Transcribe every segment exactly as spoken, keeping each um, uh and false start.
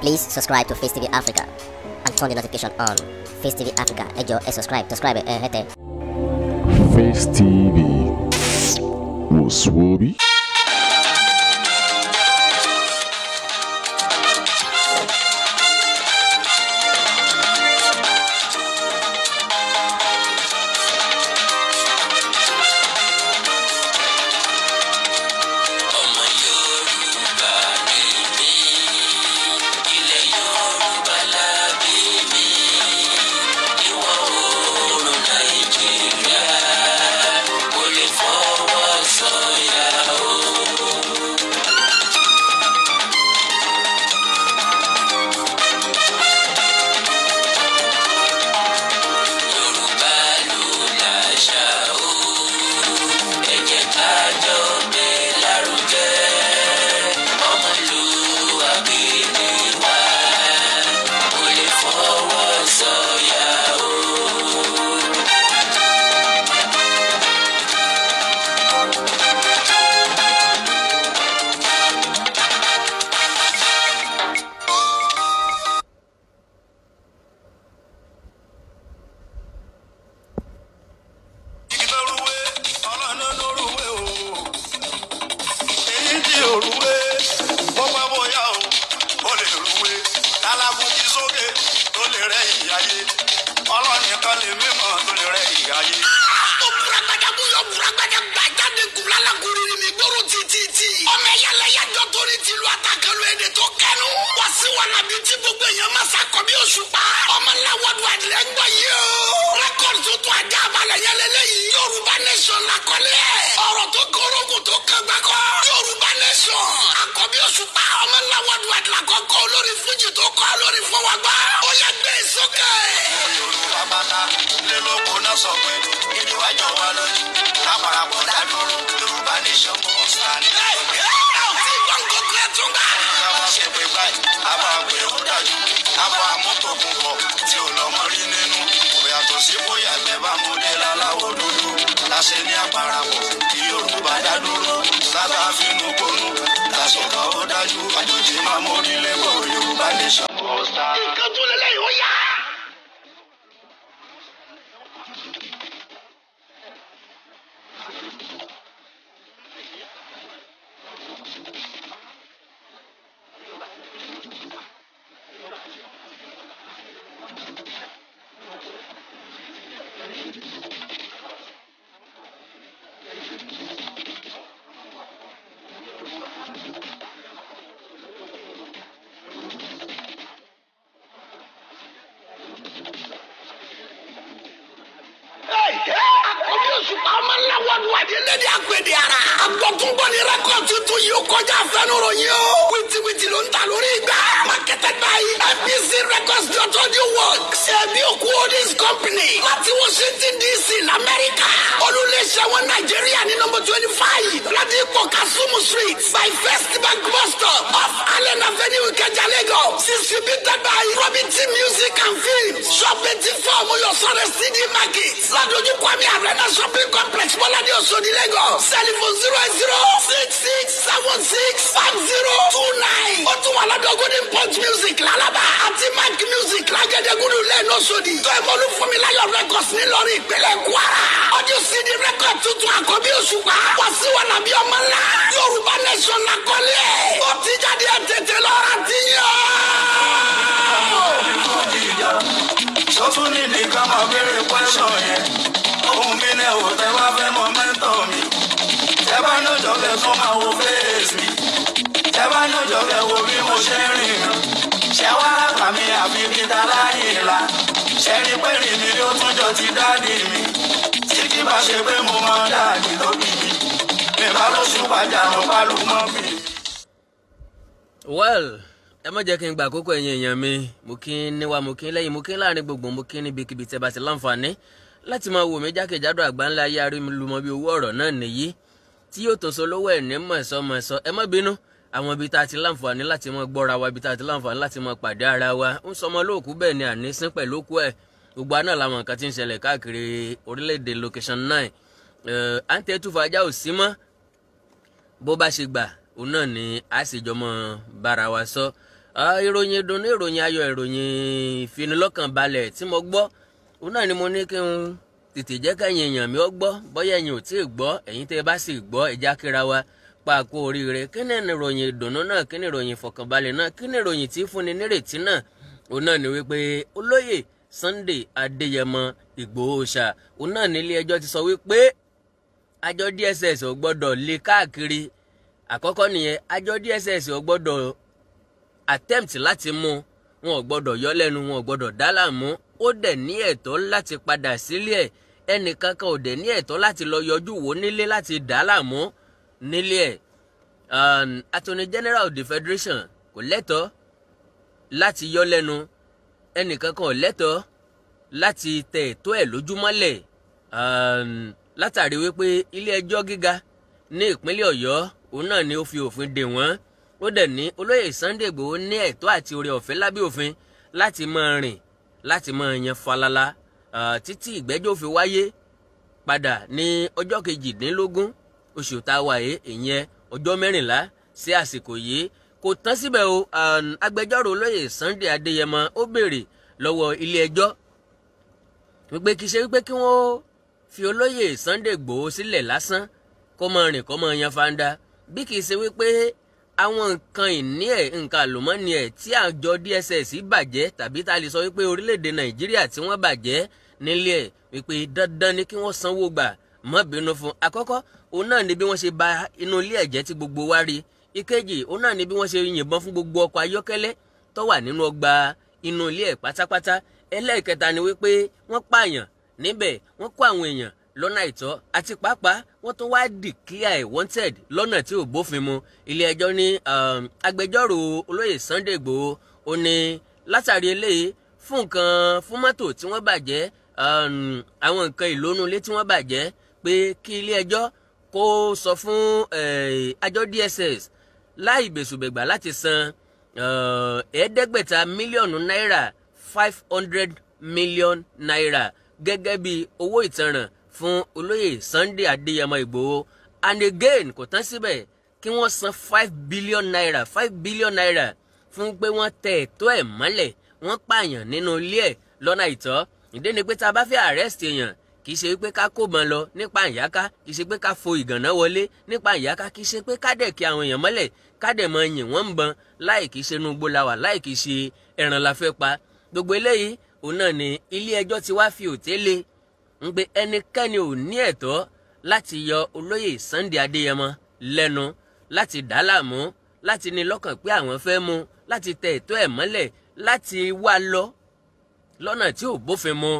Please subscribe to Face T V Africa and turn the notification on. Face T V Africa, ẹ jọ̀ọ́, ẹ subscribe, subscribe ẹ hẹ́tẹ̀. Face T V was Swoby. Well, ẹ má jẹ́ kí n gba àkókò ẹ̀yin èèyàn mi, mo kí n níwá, mo kí n lẹ́yìn, mo kí n láàrin gbogbo, mo kí n níbikíbi tẹ́ bá ti láǹfààní láti máa wò mí jákèjádò àgbáńlá ayé arímúlùmọ́ bí owó ọ̀rọ̀ náà nìyí tí yóò tó so lówó ẹ̀ ní mọ̀ọ́sọ́ mọ̀ọ́sọ́. Ẹ má bínú àwọn ibi tá a ti láǹfààní láti máa gbọ́ra wa, ibi tá a ti láǹfààní láti máa pàdé ara wa ń sọmọ lóòkú bẹ́ẹ̀ ni ànísín pẹ̀lú òkú ẹ̀ gbogbo àná làwọn nǹkan tí ń ṣẹlẹ̀ káàkiri orílẹ̀-èdè location nine à ń tẹ́tù fàájà ò sí mọ́ bó bá ṣe gbà òun náà ni a sì jọ mọ́ bára wa sọ ìròyìn ìdùnnú ìròyìn ayọ̀ ìròyìn ìfinilọ́kànbalẹ̀ tí mo gbọ́ òun náà ni mo ní kí n tètè jẹ́ kẹ́yìn èèyàn mi ó gbọ́ bóyá ẹ̀yin ò tí ì gbọ́ ẹ̀yin tẹ́ bá sì gbọ́ ẹ̀já kíra wa pàkó oríire kí ni ìròyìn ìdùnnú náà kí ni ìròyìn ìfọ̀kànbalẹ̀ náà kí ni ìròyìn tí fúnni nírètí náà òun náà ni wípé olóyè Sunday Adéyẹmọ Ìgbòho Òòṣà òun náà nílé ẹjọ́ ti sọ wípé àjọ D S S ò gbọ́dọ̀ lé káàkiri àkọ́kọ́ nìyẹn àjọ D S S ò gbọ́dọ̀ attempt láti mú wọn ò gbọ́dọ̀ yọ lẹ́nu wọn ò gbọ́dọ̀ dá láàmú ó dẹ̀ ní ẹ̀tọ́ láti padà sílé ẹ̀ ẹnìkankan ò dẹ̀ ní ẹ̀tọ́ láti lọ yọjú wò nílé láti dá láàmú nílé ẹ̀ Attorney General of the Federation kò lẹ́tọ̀ọ́ láti yọ lẹ́nu ẹnìkankan ò lẹ́tọ̀ọ́ láti tẹ ẹ̀tọ́ ẹ̀ lójúmọ́lẹ̀ látàrí wípé ilé ẹjọ́ gíga ní ìpínlẹ̀ Ọ̀yọ́ òun náà ni ó fi òfin dè wọ́n ó dẹ̀ ní olóyè Sunday Igboho ní ẹ̀tọ́ àti oore ọ̀fẹ́ lábẹ́ òfin láti máa rìn láti máa yan falala títí ìgbẹ́jọ́ fi wáyé padà ní ọjọ́ kejìdínlógún oṣù tá a wà yìí ìyẹn ọjọ́ mẹ́rìnlá sí àsìkò yìí kò tán síbẹ̀ o agbẹjọ́rò olóyè Sunday Adéyẹmọ ó béèrè lọ́wọ́ ilé ẹjọ́ wípé kì í ṣe wípé kí wọ́n fi olóyè Sunday Igboho sílẹ̀ lásán kó máa rìn kó máa yan fanda bí kì í ṣe wípé àwọn nǹkan ìní ẹ̀ nǹkan àlùmọ́ọ́nì ẹ̀ tí àjọ D S S bàjẹ́ tàbí tá a lè sọ wípé orílẹ̀-èdè Nàìjíríà tí wọ́n bàjẹ́ nílé ẹ̀ wípé dandan ni kí wọ́n sanwó gbà má bínú fún àkọ́kọ́ òun náà ni bí wọ́n ṣe ba inú ilé ẹ̀jẹ̀ tí gbogbo wa rí ìkejì òun náà ni bí wọ́n ṣe yìnbọn fún gbogbo ọkọ̀ ayọ́kẹ́lẹ́ tó wà nínú ọgbà inú ilé ẹ̀ pátápátá ẹlẹ́ẹ̀kẹta ni wípé wọ́n pààyàn níbẹ̀ wọ́n kó àwọn èèyàn lọ́nà àìtọ́ àti pàápàá wọ́n tún wá declare wanted lọ́nà tí ò bófin mu ilé ẹjọ́ ní agbẹjọ́rò olóyè Sunday Igboho ó ní látàrí eléyìí fún nǹkan fún mọ́tò tí wọ́n bàjẹ́ àwọn nǹkan ìlónú ilé tí wọ́n bàjẹ́ pé kí ilé ẹjọ́ kó sọ fún àjọ D S S láì bẹ̀sùbẹ̀gbà láti san ẹ̀ẹ́dẹ́gbẹ̀ta mílíọ̀nù náírà five hundred million naira gẹ́gẹ́ bí owó ìtanràn fún olóyè Sunday Adéyẹmọ Ìgbòho and again kò tán síbẹ̀ kí wọ́n san five billion naira five billion naira fún pé wọ́n tẹ ẹ̀tọ́ ẹ̀ mọ́lẹ̀ wọ́n pààyàn nínú ilé ẹ̀ lọ́nà àìtọ́ ìdí ni pé tá a bá fẹ́ arrest èèyàn kì í ṣe pé ká kó bọn lọ nípa ìyáká kì í ṣe pé ká fo ìgànná wọlé nípa ìyáká kì í ṣe pé ká dẹ̀ kí àwọn èèyàn mọ́lẹ̀ ká dẹ̀ mọ yìn wọ́n ń bọn láì kì í ṣe inú igbó la wà láì kì í ṣe ẹran la fẹ́ pa gbogbo eléyìí òun náà ni ilé ẹjọ́ ti wá fi òtélé ń pé ẹnikẹ́ni ò ní ẹ̀tọ́ láti yọ olóyè Sunday Adéyẹmọ lẹ́nu láti dá láàmú láti ní lọ́kàn pé àwọn fẹ́ mú láti tẹ ẹ̀tọ́ ẹ̀ mọ́lẹ̀ láti wá lọ lọ́nà tí ò bófin mu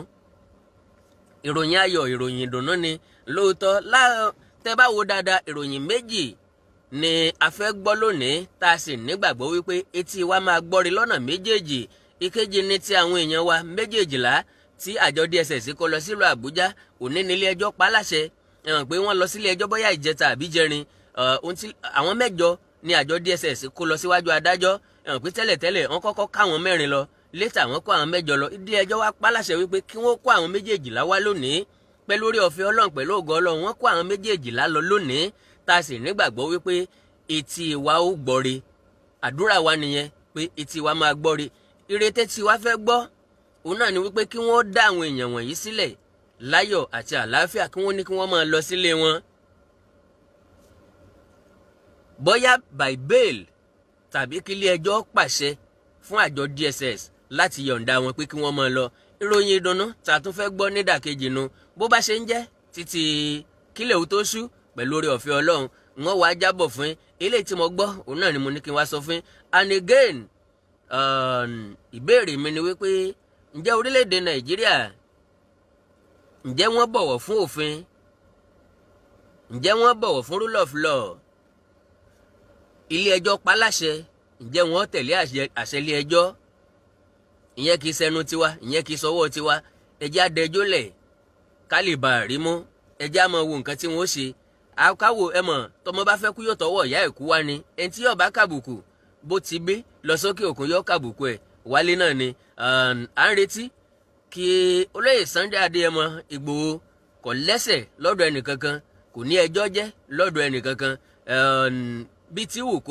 ìròyìn ayọ̀ ìròyìn ìdùnnú ni lóòótọ́ tẹ́ bá wo dáadáa ìròyìn méjì ni a fẹ́ gbọ́ lónìí tá a sì nígbàgbọ́ wípé etí wa máa gbọ́rí lọ́nà méjèèjì ìkejì ní ti àwọn èèyàn wa méjèèjìlá tí àjọ D S S kó lọ sílùú Àbújá òní nílé ẹjọ́ pa láṣẹ ẹ̀wọ̀n pé wọ́n lọ sílé ẹjọ́ bóyá ìjẹta àbí jẹrin àwọn mẹ́jọ ni àjọ D S S kó lọ síwájú adájọ́ ẹ̀wọ̀n pé tẹ́lẹ̀tẹ́lẹ̀ wọ́n kọ́kọ́ káwọn mẹ́rin lọ létà wọ́n kó àwọn mẹ́jọ lọ ilé ẹjọ́ wá pa láṣẹ wípé kí wọ́n kó àwọn méjèèjìlá wá lónìí pẹ̀lú orí ọ̀fẹ́ Ọlọ́run pẹ̀lú ògo Ọlọ́run wọ́n kó àwọn méjèèjìlá lọ lónìí tá a sì nígbàgbọ́ wípé etí wa ó gbọ́re àdúrà wa nìyẹn pé etí wa máa gbọ́re ìrètí tí wa fẹ́ gbọ́ òun náà ni wípé kí wọ́n dá àwọn èèyàn wọ̀nyí sílẹ̀ láyọ̀ àti àlàáfíà kí wọ́n ní kí wọ́n máa lọ sílé wọn bóyá by bail tàbí kí ilé ẹjọ́ pàṣẹ fún àjọ D S S láti yọ̀ǹda wọn pé kí wọ́n máa lọ ìròyìn ìdùnnú tá a tún fẹ́ gbọ́ nídàkejì nu bó bá ṣe ń jẹ́ títí kílẹ̀ ò tó ṣú pẹ̀lú oore ọ̀fẹ́ Ọlọ́run wọ́n wàá jábọ̀ fún eléyìí tí mo gbọ́ òun náà ni mo ní kí n wá sọ fún and again ìbéèrè mi ni wípé ǹjẹ́ orílẹ̀-èdè Nàìjíríà ǹjẹ́ wọ́n bọ̀wọ̀ fún òfin ǹjẹ́ wọ́n bọ̀wọ̀ fún rule of law ilé ẹjọ́ paláṣẹ ǹjẹ́ wọ́n tẹ̀lé àṣẹ ilé ẹjọ́ ìyẹn kì í ṣẹnu tiwa ìyẹn kì í sọwọ́ tiwa ẹjẹ́ adẹjọ́ lẹ̀ ká lè bá a rí mú ẹjẹ́ á máa wo nǹkan tí wọ́n ṣe àkáwò ẹ mọ̀ tọmọ bá fẹ́ kú yóò tọwọ́ ìyá ẹ̀ kú wá ni ẹni tí yóò bá kàbùkù bó ti gbé lọ sókè òkun yóò kàbùkù ẹ̀ wálé náà ni à ń retí kí olóyè Sunday Adéyẹmọ Ìgbòho kò lẹ́sẹ̀ lọ́dọ̀ ẹnìkankan kò ní ẹjọ́ jẹ́ lọ́dọ̀ ẹnìkankan bí tí wù kó rí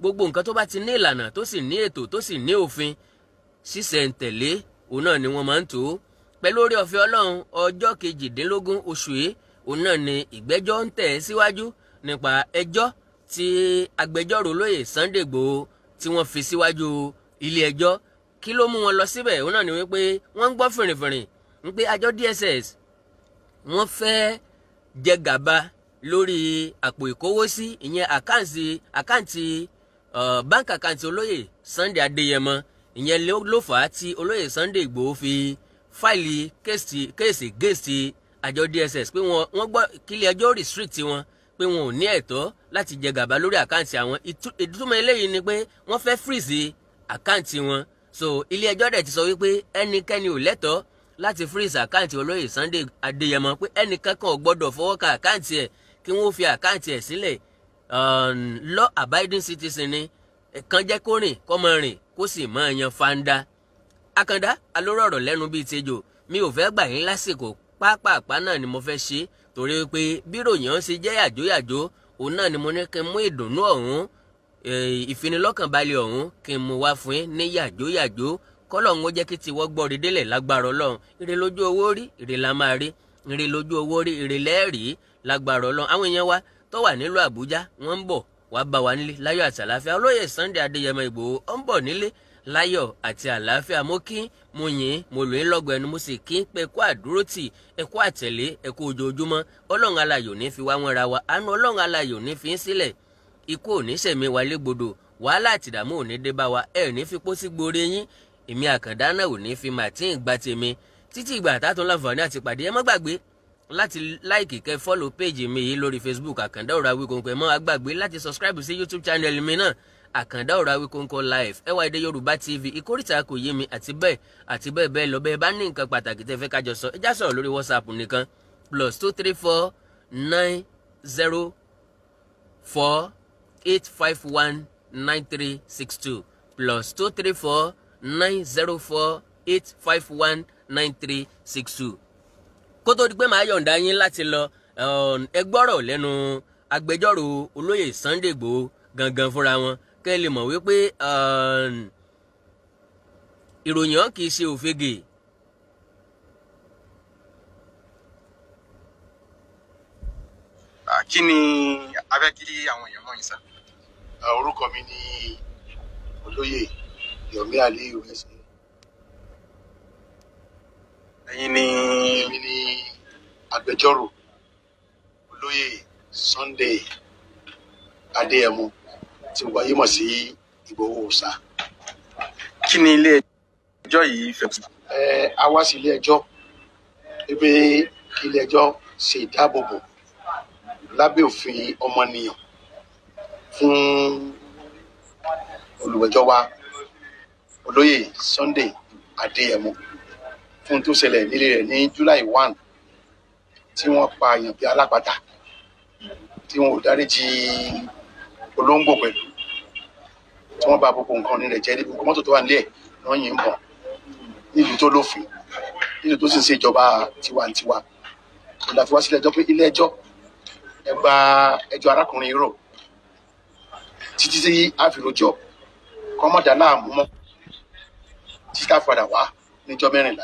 gbogbo nǹkan tó bá ti ní ìlànà tó sì ní ètò tó sì ní òfin ṣísẹ̀ntẹ̀lé òun náà ni wọ́n máa ń tò ó pẹ̀lú oore ọ̀fẹ́ Ọlọ́run ọjọ́ kejìdínlógún oṣù yìí òun náà ni ìgbẹ́jọ́ ń tẹ̀ síwájú nípa ẹjọ́ tí agbẹjọ́rò olóyè Sunday Igboho tí wọ́n fi síwájú ilé ẹjọ́ kí ló mú wọn lọ síbẹ̀ òun náà ni wípé wọ́n ń gbọ́ fìrìfìrì wípé àjọ D S S wọ́n fẹ́ jẹ gàba lórí àpò ìkówósí ìyẹn àkáǹtì àkáǹtì báńkì àkáǹtì olóyè Sunday Adéyẹmọ ìyẹn ló fà á tí olóyè Sunday Igboho fi fáìlì kéèsì gèsì àjọ D S S pé wọ́n gbọ́ kílé ẹjọ́ restrict wọn pé wọn ò ní ẹ̀tọ́ láti jẹ gàba lórí àkáǹtì àwọn ìtumọ̀ eléyìí ni pé wọ́n fẹ́ freeze àkáǹtì wọn so ilé ẹjọ́ dẹ̀ ti sọ wípé ẹnikẹ́ni ò lẹ́tọ̀ọ́ láti freeze àkáǹtì olóyè Sunday Adéyẹmọ pé ẹnìkankan ò gbọ́dọ̀ fọwọ́ ka àkáǹtì ẹ̀ kí wọ́n fi àkáǹtì ẹ̀ sílẹ̀ law abiding citizen ni kan jẹ́ kó rìn kó máa rìn kó sì máa yan fanda. Àkàndá alóró ọ̀rọ̀ lẹ́nu bíi tejò mi ò fẹ́ gbà yín lásìkò pápápá náà ni mo fẹ́ ṣe torí pé bí ròyìn ṣe jẹ́ yàjóyàjó òun náà ni mo ní kí n mú ìdùnnú ọ̀hún ìfinilọ́kànbalẹ̀ ọ̀hún kí n mú wá fún yín ní yàjóyàjó kọ́lọ́hún ó jẹ́ kí tiwọ́ gbọ́ rí délẹ̀ lágbára Ọlọ́run ire lójú owó rí ire la máa rí ire lójú owó rí ire lẹ́ẹ̀rí lágbára Ọlọ́run àwọn èèyàn wa tó wà nílùú Àbújá wọ́n ń bọ̀ wá bá wa nílé láyọ̀ àti àlàáfíà olóyè Sunday Adéyẹmọ Ìgbòho ó ń bọ̀ nílé láyọ̀ àti àlàáfíà mo kí mo yìn mo lò ń lọ́gọ̀ ẹnu mo sì kí pé kó àdúró tì ẹ kó àtẹ̀lé ẹ kó ojoojúmọ́ Ọlọ́run alayọ̀ ní fi wá wọn ra wa àánú Ọlọ́run alayọ̀ ní fi ń sílẹ̀ ikú ò ní sẹ̀mí wa légbodò wàhálà àtìdàmú ò ní dé bá wa ẹ ní fi pósí gboore yín èmi Àkàndá náà ò ní fi màtín gba tèmi títí ìgbà àtàtún láǹfààní àti pàdé ẹ má gbàgbé láti láìkì kẹ́ fọ́lọ̀ péjì mi yìí lórí Facebook Àkàndá Ọ̀rọ̀ Awíkonko ẹ má wá gbàgbé láti subscribe sí YouTube channel mi náà Àkàndá Ọ̀rọ̀ Awíkonko live ẹ wá Èdè Yorùbá T V ìkórìtà kò yé mi àti bẹ́ẹ̀ àti bẹ́ẹ̀ bẹ́ẹ̀ lọ bẹ́ẹ̀ bá ní nǹkan pàtàkì tẹ́ fẹ́ kájọ sọ ẹ já sọ̀rọ̀ lórí WhatsApp nìkan plus two three four nine zero four eight five one nine three six two plus two three four nine zero four eight five one nine three six two. Kó tó di pé màá yọ̀ǹda yín láti lọ ẹ gbọ́rọ̀ lẹ́nu agbẹjọ́rò olóyè Sunday Igboho gangan fúnra wọn kẹ́ ẹ lè mọ̀ wípé ìròyìn ọ̀hún kì í ṣe òfegè. Kí ni abẹ́kiri àwọn èèyàn mọ̀ yín sá? Orúkọ mi ni olóyè Yomi Aliyu ẹsẹ. Ẹ̀yin ni Èmi ni agbẹjọ́rò olóyè Sunday Adéyẹmọ tí gbogbo ayé mọ̀ sí Ìgbòho Òòṣà. kí ni ilé ẹjọ́ yìí fẹ́ sọ? Ẹ a wá sí ilé ẹjọ́ pé kí ilé ẹjọ́ ṣe ìdáàbòbò lábẹ́ òfin ọmọnìyàn fún olùgbẹ́jọ́ wa olóyè Sunday Adéyẹmọ fún tó ṣẹlẹ̀ nílé rẹ̀ ní July one tí wọ́n pa èèyàn bíi alápatà tí wọn ò dáríjì olóńgbò pẹ̀lú tí wọ́n bà gbogbo nǹkan nílẹ̀ jẹ́ níbi mọ́tò tó wà nílẹ̀ wọ́n yìn bọ̀ nílùú tó lófin nílùú tó sì ń ṣe ìjọba tiwantiwa ìlà tí wá sílẹ̀ ẹjọ́ pé ilé ẹjọ́ ẹ gba ẹjọ́ arákùnrin yìí rò títí tí a fi rojọ́ kọ́ mọ́ dá láàmú mọ́ títí ká padà wá níjọ́ mẹ́rìnlá.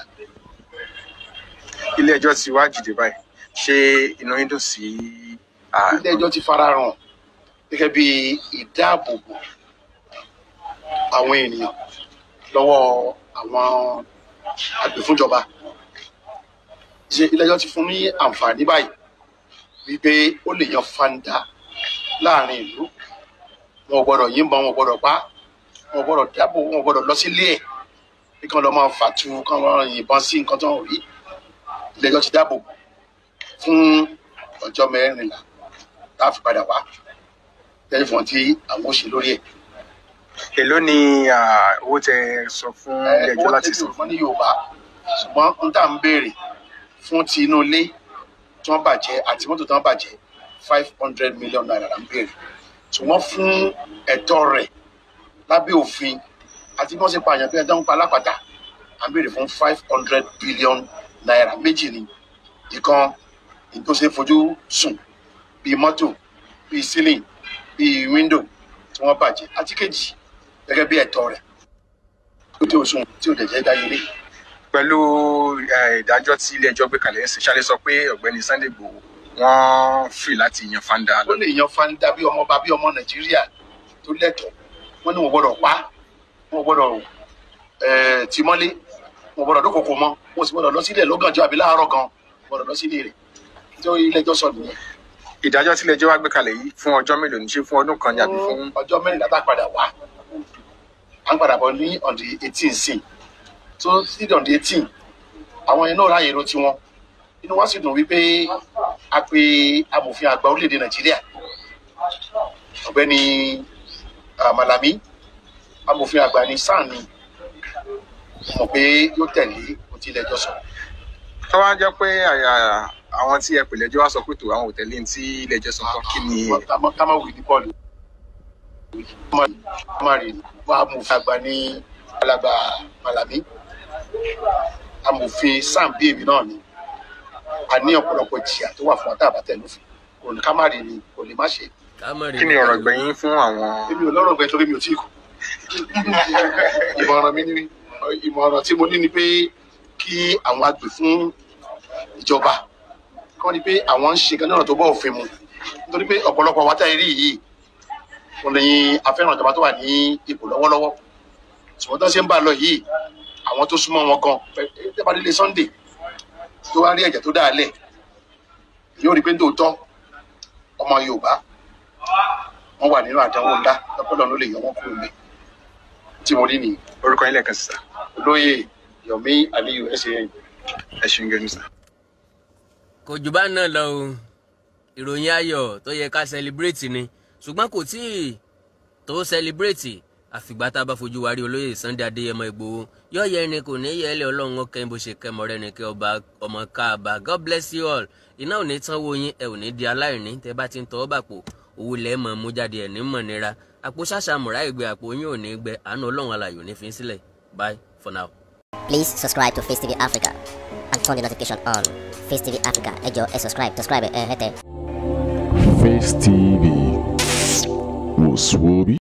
Ilé ẹjọ́ ti wá dìde báyìí, ṣé inú yín dùn sí? Ilé ẹjọ́ ti fara hàn gẹ́gẹ́ bí ìdáàbòbò àwọn ènìyàn lọ́wọ́ àwọn agbèfúnjọba. Ṣé ilé ẹjọ́ ti fún ní àǹfààní báyìí wípé ó lè yan fanda láàrin ìlú, wọn ò gbọ́dọ̀ yìnbọn, wọn ò gbọ́dọ̀ pa, wọn ò gbọ́dọ̀ dáàbò, wọn ò gbọ́dọ̀ lọ sílé ẹ̀ bí kan lọ máa fàtú kan máa yìnbọn sí nǹkan tó ń rí. Ilé ẹjọ́ ti dáàbò fún ọjọ́ mẹ́rìnlá tá a fi padà wá lẹ́yìn fún tí àwọn òṣèlú lórí ẹ̀. Èló ni owó tẹ sọ fún ilé ẹjọ́ láti sọ? Owó tẹ fún ní Yorùbá ṣùgbọ́n n tà ń béèrè fún ti inú ilé tí wọ́n bàjẹ́ àti mọ́tò tí wọ́n bàjẹ́ five hundred million naira là ń béèrè, ṣùgbọ́n fún ẹ̀tọ́ rẹ̀ lábẹ́ òfin àti bí wọ́n ṣe pààyàn bí ẹjọ́ ń pa alápàtà à ń béèrè fún five hundred billion naira. Méjì ni, ìkan tó ṣe fojú sùn bíi mọ́tò bíi ceiling bíi window tí wọ́n bàjẹ́ àti kejì gẹ́gẹ́ bí ẹ̀tọ́ rẹ̀ tó dé òṣùwọ̀n tí ò dẹ̀ jẹ́ dáyẹlé. pẹ̀lú ìdájọ́ tí ilé ẹjọ́ gbé kalẹ̀ ẹ̀sìn ṣáálẹ̀ sọ pé ọ̀gbẹ́ni Sunday Igboho wọ́n free láti yan fanda. ó lè yan fanda bí ọmọ ọba bí ọmọ Nàìjíríà tó lẹ́tọ̀ọ́ wọ́n ní wọ́n gbọ́dọ̀ pa wọ́n gbọ́dọ̀ tì mọ́lé wọ́n gbọ́dọ̀ dókòkò mọ́ wọ́n sì gbọ́dọ̀ lọ sílẹ̀ lọ́gànjọ́ àbí láàárọ̀ gan gbọ́dọ̀ lọ sílé rẹ̀ tí ilé ẹjọ́ sọ nìyẹn. ìdájọ́ tí ilé ẹjọ́ wá gbé kalẹ̀ yìí fún ọjọ́ mélòó ní ṣe fún ọdún kan ní àbí fún. ọjọ́ mẹ́rìnlá tá a padà wá à ń padà bọ̀ ní on the eighteen sí so sí on the eighteen àwọn yẹn náà ráàyè ló tiwọn inú wa sì dùn wípé a pe amòfin àgbà orílẹ̀-èdè Nàìjíríà ọ̀gbẹ́ni Malami amòfin àgbà ní sáà ni mọ̀ pé yóò tẹ̀lé ohun tí ilé ẹjọ́ sọ. tó wá jẹ́ pé àwọn tí ẹ pè lẹ́jọ́ wá sọ pé tó àwọn òtẹ́lẹ̀ tí ilé ẹjọ́ sọ fún kí ni. ká má wí ní bọ́ọ̀lù mari amòfin àgbà ní alàgbà Malami amòfin sam bí èmi náà ni a ní ọ̀pọ̀lọpọ̀ jìyà tó wà fún ọ̀tá àbátẹ̀ lófin kò ní ká má rí ni kò lè má ṣe. kí ni ọ̀rọ̀ gbẹ̀yìn fún àwọn. èmi ò lọ́rọ̀ gbẹ̀yìn torí mi ò tí ì kú ìmọ̀ràn mi ni ìmọ̀ràn tí mo ní ni pé kí àwọn agbè fún ìjọba kọ́ ni pé àwọn ń ṣe kan náà tó bọ́ òfin mu nítorí pé ọ̀pọ̀lọpọ̀ wa táyé rí yìí wọn ní afẹ́ràn ìjọba tó wà ní ipò lọ́wọ́lọ́wọ́ ṣùgbọ́n tó ṣe ń bá lọ yìí àwọn tó súnmọ́ wọn gan pẹ́ẹ́pẹ́ délé Sunday tó wá rí ẹ̀jẹ̀ tó dáa lẹ̀ yóò rí pé ń tòótọ́ ọmọ Yorùbá wọn wà nínú àdánwò ńlá lọ́pọ̀lọpọ̀ ló lè yọ wọn kúrò níbẹ̀ tí mo rí nìyí. orúkọ yín lẹ́ẹ̀kan sísá. olóyè Yomi Aliyu ẹsẹ̀ ẹ ṣeun gẹ́gẹ́ sísá. kò jù bá náà lọ o ìròyìn ayọ̀ tó yẹ ká celebrate ni ṣùgbọ́n kò tí ì tó celebrate àfìgbà tá a bá fojú wa rí olóyè Sunday Adéyẹmọ Ìgbòho yóò yẹ ẹni kò ní yẹ ẹ lé Ọlọ́run ọkẹ́ bó ṣe kẹ́ mọ́rẹ́ ni kí ọba ọmọ káàbà God bless you all iná ò ní tán wo yín ẹ ò ní di aláìní tẹ bá ti ń tọ́ bàpò owó lẹ́ẹ̀ mọ̀ mú jáde ẹ̀ ní mọ̀ nira àpò ṣàṣà mùrá ìgbé àpò yín ò ní gbẹ àánú Ọlọ́run alààyè ò ní fi sílẹ̀ bye for now. Please subscribe to Face T V Africa and turn the notification on. Face T V Africa ẹ jọ̀ọ́ ẹ subscribe subscribe ẹ hẹ́tẹ̀. Face T V was Swoby.